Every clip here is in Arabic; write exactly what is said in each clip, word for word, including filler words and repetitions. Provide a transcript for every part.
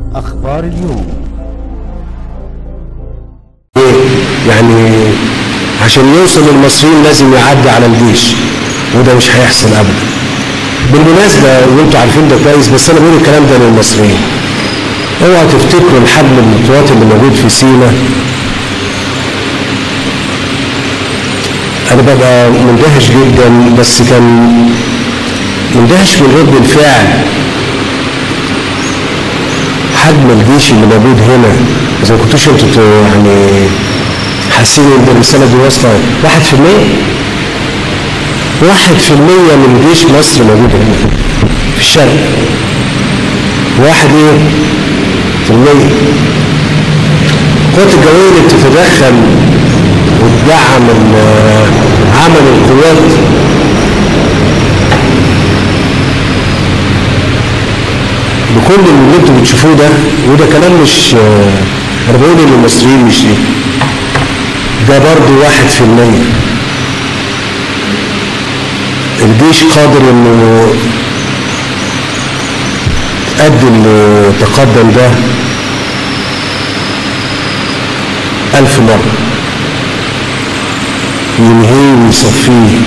أخبار اليوم. يعني عشان يوصل للمصريين لازم يعدي على الجيش، وده مش هيحصل ابدا. بالمناسبه وانتوا عارفين ده كويس، بس انا بقول الكلام ده للمصريين. اوعوا تفتكروا الحجم المطوات اللي موجود في سينا. انا ببقى مندهش جدا، بس كان مندهش من رد الفعل. حجم الجيش اللي موجود هنا، اذا ما كنتوش انتوا يعني حاسين ان الرساله دي واصله واحد في المية واحد في المية من جيش مصر موجود هنا في الشرق. واحد ايه في المية. القوات الجوية اللي بتتدخل وتدعم عمل القوات بكل اللي انتوا بتشوفوه ده، وده كلام مش انا بقول للمصريين مش ليه، ده برضه واحد في المية. الجيش قادر انه قد اللي تقدم ده ألف مرة، ينهيه ويصفيه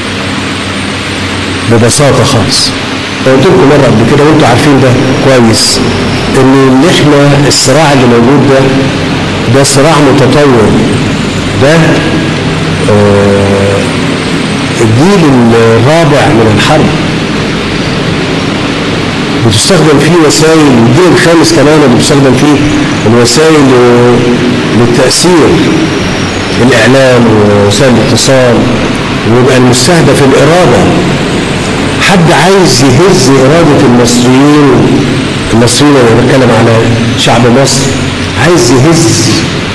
ببساطة خالص. قلت لكم مرة قبل كده وانتوا عارفين ده كويس، ان احنا الصراع اللي موجود ده ده صراع متطور. ده آه الجيل الرابع من الحرب بتستخدم فيه وسائل، الجيل الخامس كمان اللي بتستخدم فيه الوسائل للتأثير، الإعلام ووسائل الاتصال، ويبقى المستهدف الإرادة. حد عايز يهز إرادة المصريين، المصريين اللي بتكلم على شعب مصر، عايز يهز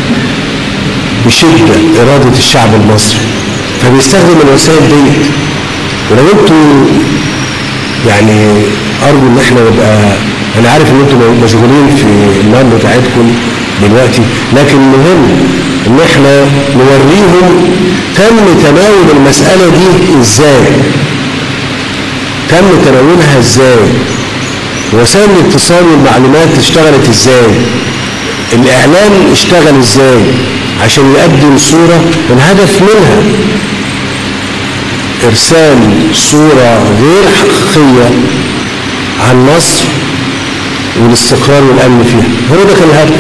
بشدة إرادة الشعب المصري، فبيستخدم الوسائل دي. ولو انتوا يعني أرجو إن احنا نبقى، أنا عارف إن انتوا مشغولين في المهام بتاعتكم دلوقتي، لكن مهم إن احنا نوريهم تم تناول المسألة دي إزاي، تم تناولها إزاي، وسائل الاتصال والمعلومات اشتغلت إزاي، الإعلام اشتغل إزاي عشان يقدم صورة الهدف منها إرسال صورة غير حقيقية عن مصر والاستقرار والأمن فيها. هو ده كان الهدف.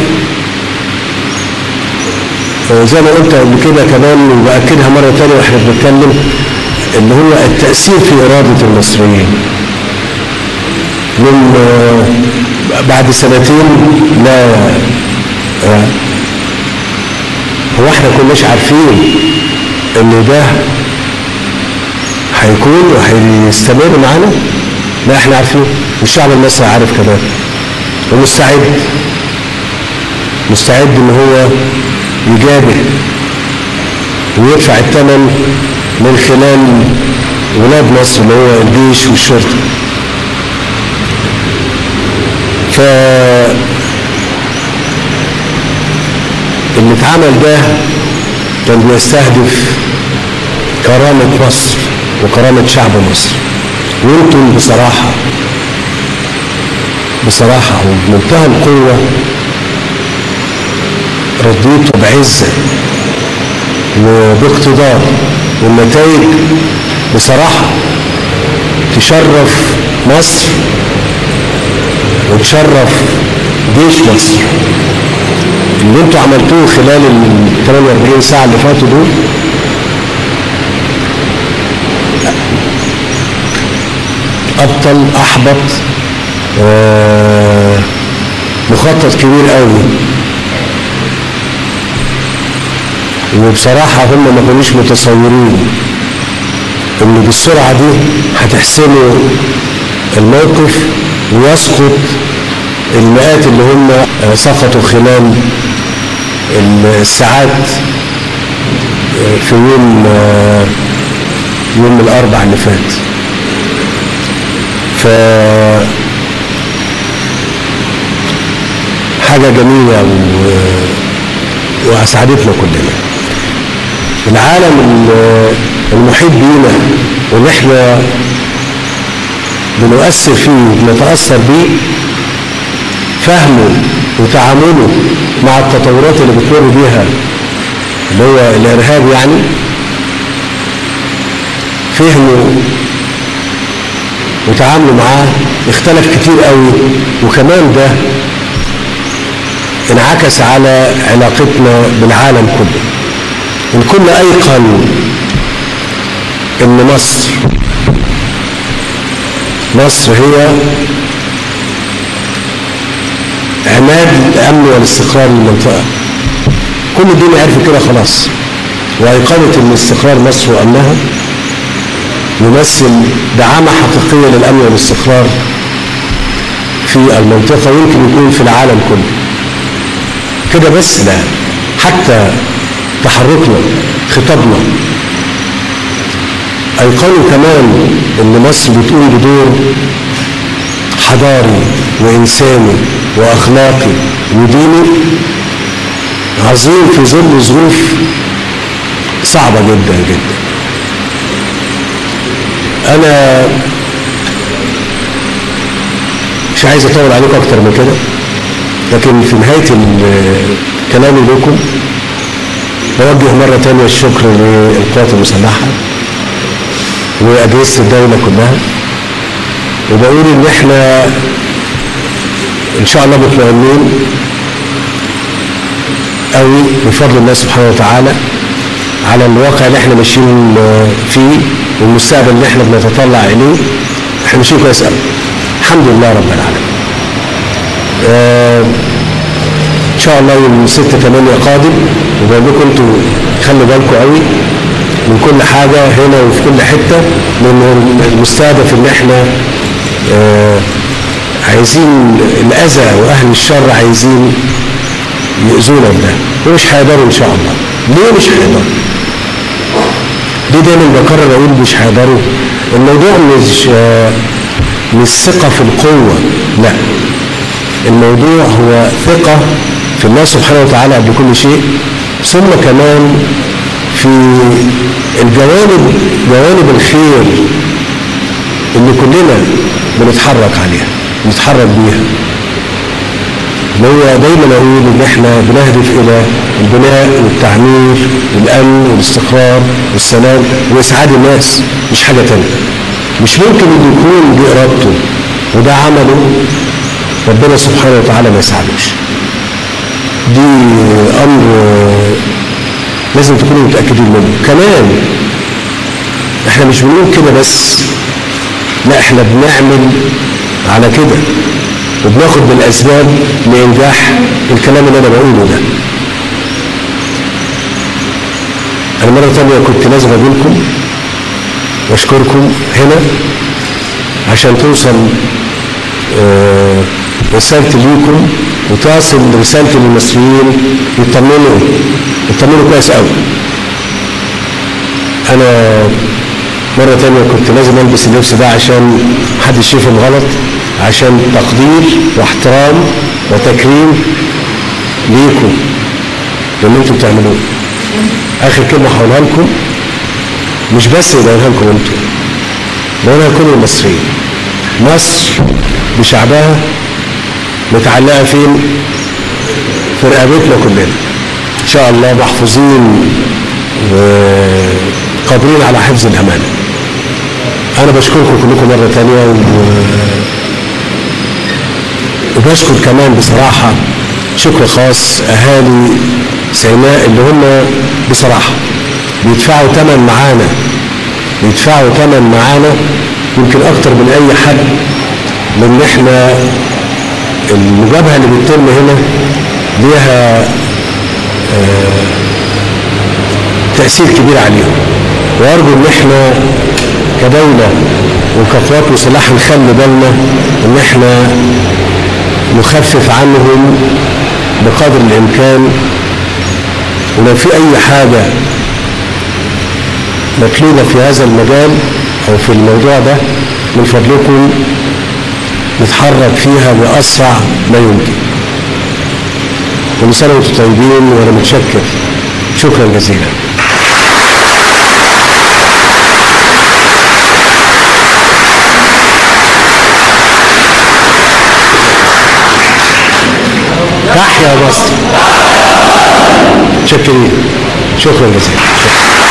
زي ما قلت قبل كده كمان وبأكدها مرة تانية واحنا بنتكلم، اللي هو التأثير في إرادة المصريين. من بعد سنتين لا هو احنا كناش عارفين ان ده هيكون وهيستمر معانا؟ لا احنا عارفين، والشعب المصري عارف كمان، ومستعد مستعد ان هو يجابه ويدفع الثمن من خلال ولاد مصر اللي هو الجيش والشرطه. ف اللي اتعمل ده كان بيستهدف كرامة مصر وكرامة شعب مصر، وانتم بصراحة بصراحة وبمنتهى القوة رديتوا بعزة وباقتدار، والنتائج بصراحة تشرف مصر وتشرف جيش مصر. اللي انتوا عملتوه خلال ال ثمانية وأربعين ساعة اللي فاتوا دول أبطل، أحبط، آه مخطط كبير قوي. وبصراحة هم ما كانوش متصورين ان بالسرعة دي هتحسموا الموقف ويسقط المئات اللي هم سقطوا خلال الساعات في يوم يوم الأربع اللي فات. ف حاجة جميلة وأسعدتنا كلنا. العالم المحيط بينا واللي احنا بنؤثر فيه بنتأثر بيه فهمه وتعامله مع التطورات اللي بتمر بيها اللي هو الارهاب يعني، فهمه وتعامله معاه اختلف كتير قوي، وكمان ده انعكس على علاقتنا بالعالم كله. الكل ايقن ان مصر مصر هي عماد الامن والاستقرار للمنطقه. كل الدنيا عرفت كده خلاص، وايقنت ان استقرار مصر وامنها يمثل دعامه حقيقيه للامن والاستقرار في المنطقه، ويمكن يكون في العالم كله. كده بس لا، حتى تحركنا خطابنا ايقنوا كمان ان مصر بتقوم بدور حضاري وانساني واخلاقي وديني عظيم في ظل ظروف صعبه جدا جدا. انا مش عايز اطول عليكم اكتر من كده، لكن في نهايه كلامي لكم بوجه مره ثانيه الشكر للقوات المسلحه واجهزه الدوله كلها، وبقول ان احنا ان شاء الله مطمئنين قوي بفضل الله سبحانه وتعالى على الواقع اللي احنا ماشيين فيه والمستقبل اللي احنا بنتطلع اليه. احنا ماشيين كويس قوي الحمد لله رب العالمين. اه ان شاء الله يوم ستة تمانية قادم، وبقول لكم انتوا خلوا بالكم قوي من كل حاجه هنا وفي كل حته، لان المستهدف ان احنا اه عايزين الاذى واهل الشر عايزين يؤذونا بده، ومش هيقدروا ان شاء الله. ليه مش هيقدروا؟ ليه دايما بكرر اقول مش هيقدروا؟ الموضوع مش اه مش ثقه في القوه، لا، الموضوع هو ثقه في الله سبحانه وتعالى قبل كل شيء، ثم كمان في الجوانب جوانب الخير اللي كلنا بنتحرك عليها بنتحرك بيها. اللي هو دايما اقول ان احنا بنهدف الى البناء والتعمير والامن والاستقرار والسلام واسعاد الناس، مش حاجه ثانيه. مش ممكن انه يكون بارادته وده عمله ربنا سبحانه وتعالى ما يساعدوش. دي امر لازم تكونوا متاكدين منه. كمان احنا مش بنقول كده بس، لا، احنا بنعمل على كده وبناخد بالاسباب لانجاح الكلام اللي انا بقوله ده. انا مره ثانيه كنت لازم اقولكم واشكركم هنا عشان توصل آه رسالتي ليكم وتصل رسالتي للمصريين يطمنوا يطمنوا كويس قوي. انا مرة تانية كنت لازم البس اللبس ده عشان محدش يفهم غلط، عشان تقدير واحترام وتكريم ليكم واللي انتم بتعملوه. اخر كلمة هقولها لكم، مش بس بقولها لكم انتم، بقولها لكل المصريين. مصر بشعبها متعلقة فين؟ في رقبتنا كلنا ان شاء الله، محفوظين وقادرين على حفظ الامانه. انا بشكركم كلكم مره ثانيه و... وبشكر كمان بصراحه شكر خاص اهالي سيناء اللي هم بصراحه بيدفعوا ثمن معانا بيدفعوا ثمن معانا يمكن اكتر من اي حد، لان احنا المجابهه اللي بتتم هنا ليها آه تأثير كبير عليهم، وأرجو إن إحنا كدولة وكقوات مسلحة نخلي بالنا إن إحنا نخفف عنهم بقدر الإمكان، ولو في أي حاجة مطلوبة في هذا المجال أو في الموضوع ده من فضلكم نتحرك فيها بأسرع ما يمكن. كل سنة وانتم طيبين، وأنا متشكر شكرا جزيلا. متشكرين. شكرا جزيلا.